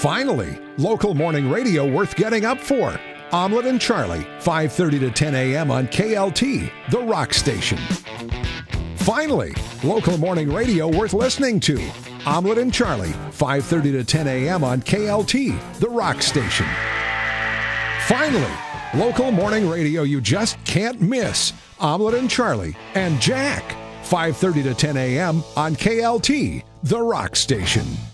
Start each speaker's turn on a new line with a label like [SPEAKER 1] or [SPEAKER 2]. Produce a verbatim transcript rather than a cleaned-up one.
[SPEAKER 1] Finally, local morning radio worth getting up for. Omelette and Charly, five thirty to ten a.m. on K L T, the rock station. Finally, local morning radio worth listening to. Omelette and Charly, five thirty to ten a.m. on K L T, the rock station. Finally, local morning radio you just can't miss. Omelette and Charly and Jack, five thirty to ten a.m. on K L T, the rock station.